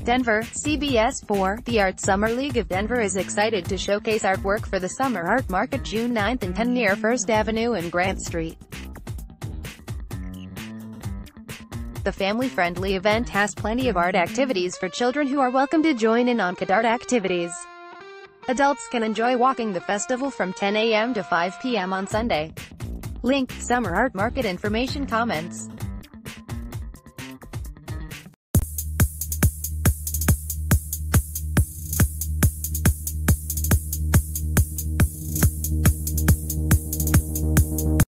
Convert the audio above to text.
Denver, CBS 4. The Art Summer League of Denver is excited to showcase artwork for the Summer Art Market June 9 and 10 near First Avenue and Grant Street. The family-friendly event has plenty of art activities for children who are welcome to join in on KIDart activities. Adults can enjoy walking the festival from 10 a.m. to 5 p.m. on Sunday. Link, Summer Art Market information comments.